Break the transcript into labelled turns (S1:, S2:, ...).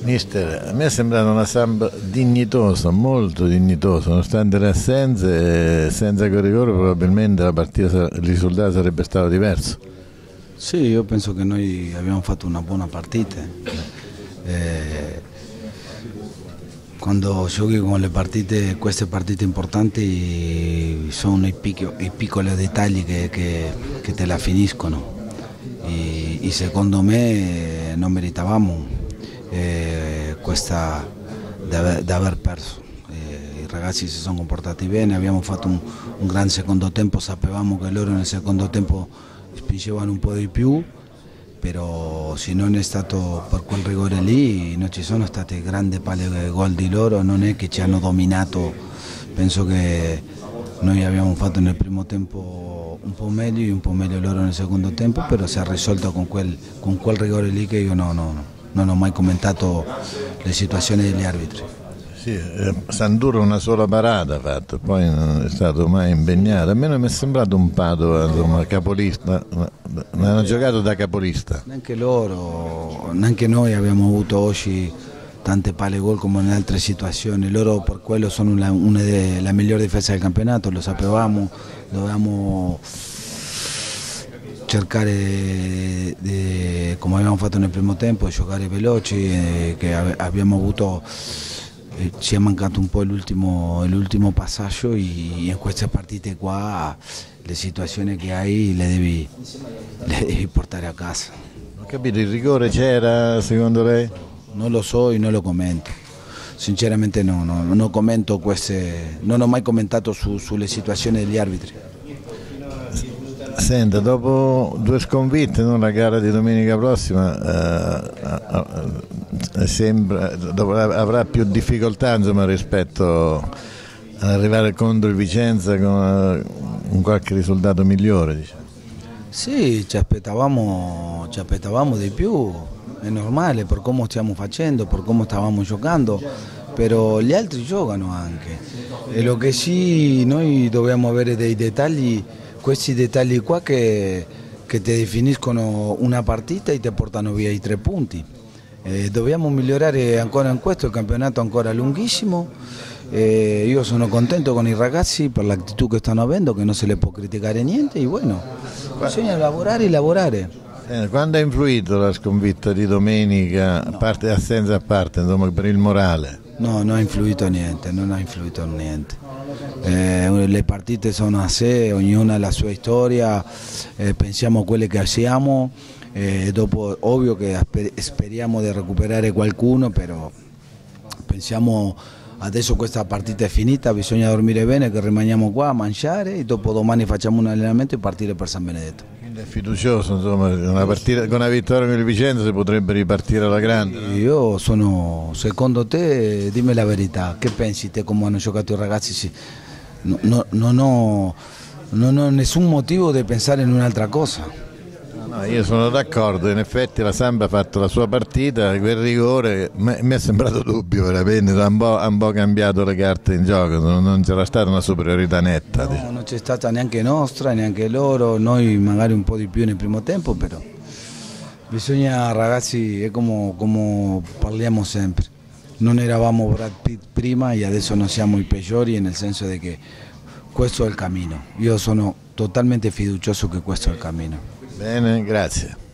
S1: Mister, a me è sembrata una samba dignitosa, molto dignitosa, nonostante le assenze, senza quel rigore probabilmente il risultato sarebbe stato diverso.
S2: Sì, io penso che noi abbiamo fatto una buona partita. Quando giochi con le partite, queste partite importanti, sono i piccoli dettagli che te la finiscono. E secondo me non meritavamo questa di aver perso. I ragazzi si sono comportati bene, abbiamo fatto un gran secondo tempo, sapevamo che loro nel secondo tempo spingevano un po' di più, però se non è stato per quel rigore lì non ci sono state grandi palle gol di loro, non è che ci hanno dominato. Penso che noi abbiamo fatto nel primo tempo un po' meglio e un po' meglio loro nel secondo tempo, però si è risolto con quel rigore lì che io non ho mai commentato le situazioni degli arbitri.
S1: Sì, Sanduro una sola parata ha fatto, poi non è stato mai impegnato. A me non mi è sembrato un Padova, insomma, capolista, non hanno giocato da capolista.
S2: Neanche loro, neanche noi abbiamo avuto oggi tante palle gol come in altre situazioni. Loro per quello sono una delle migliori difese del campionato, lo sapevamo, dovevamo cercare come abbiamo fatto nel primo tempo, giocare veloci, che abbiamo avuto. Ci è mancato un po' l'ultimo passaggio e in queste partite qua le situazioni che hai le devi portare a casa.
S1: Ho capito, il rigore c'era secondo lei?
S2: Non lo so e non lo commento. Sinceramente non commento queste, non ho mai commentato sulle situazioni degli arbitri.
S1: Senta, dopo due sconfitte, no, la gara di domenica prossima avrà più difficoltà, insomma, rispetto ad arrivare contro il Vicenza con qualche risultato migliore, diciamo.
S2: Sì, ci aspettavamo di più, è normale per come stiamo facendo, per come stavamo giocando, però gli altri giocano anche. E lo che sì, noi dobbiamo avere dei dettagli, questi dettagli qua che ti definiscono una partita e ti portano via i 3 punti. Dobbiamo migliorare ancora in questo, il campionato è ancora lunghissimo. Io sono contento con i ragazzi per l'attitudine che stanno avendo, che non se le può criticare niente, e bueno, bisogna lavorare e lavorare.
S1: Quando ha influito la sconfitta di domenica, a parte assenza a parte, insomma, per il morale?
S2: No, non ha influito niente, non ha influito niente. Le partite sono a sé, ognuna ha la sua storia, pensiamo a quelle che siamo, dopo ovvio che speriamo di recuperare qualcuno, però pensiamo adesso questa partita è finita, bisogna dormire bene, che rimaniamo qua a mangiare e dopo domani facciamo un allenamento e partire per San Benedetto.
S1: Quindi è fiducioso, insomma, con una vittoria con il Vicenza si potrebbe ripartire alla grande, no?
S2: Io sono, secondo te, dimmi la verità, che pensi te come hanno giocato i ragazzi? Non ho nessun motivo di pensare in un'altra cosa.
S1: No, io sono d'accordo, in effetti la Samp ha fatto la sua partita, quel rigore mi è sembrato dubbio veramente, ha un po' cambiato le carte in gioco, non c'era stata una superiorità netta.
S2: No,
S1: diciamo.
S2: non c'è stata neanche nostra, neanche loro, noi magari un po' di più nel primo tempo, però bisogna, ragazzi, è come parliamo sempre, non eravamo Brad Pitt prima e adesso non siamo i peggiori, nel senso di che questo è il cammino, io sono totalmente fiducioso che questo è il cammino.
S1: Bene, grazie.